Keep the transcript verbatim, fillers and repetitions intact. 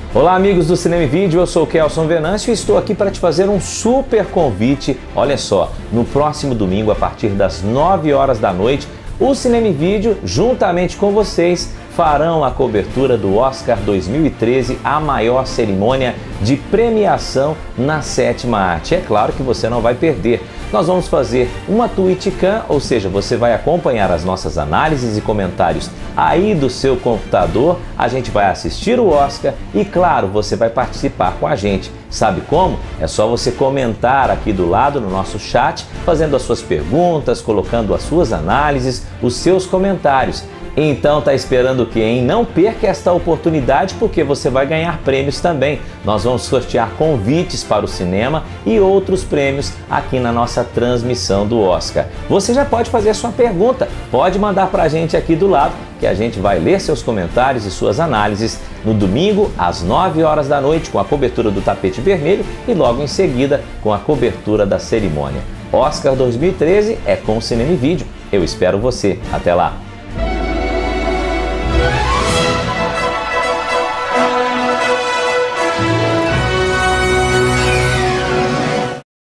Olá amigos do Cinema e Vídeo, eu sou o Kelson Venâncio e estou aqui para te fazer um super convite. Olha só, no próximo domingo, a partir das nove horas da noite, o Cinema e Vídeo, juntamente com vocês, farão a cobertura do Oscar dois mil e treze, a maior cerimônia de premiação na sétima arte. É claro que você não vai perder. Nós vamos fazer uma Twitchcam, ou seja, você vai acompanhar as nossas análises e comentários aí do seu computador, a gente vai assistir o Oscar e, claro, você vai participar com a gente. Sabe como? É só você comentar aqui do lado no nosso chat, fazendo as suas perguntas, colocando as suas análises, os seus comentários. Então tá esperando o quê, hein? Não perca esta oportunidade porque você vai ganhar prêmios também. Nós vamos sortear convites para o cinema e outros prêmios aqui na nossa transmissão do Oscar. Você já pode fazer a sua pergunta, pode mandar pra gente aqui do lado que a gente vai ler seus comentários e suas análises no domingo às nove horas da noite com a cobertura do tapete vermelho e logo em seguida com a cobertura da cerimônia. Oscar dois mil e treze é com o Cinema e Vídeo. Eu espero você. Até lá!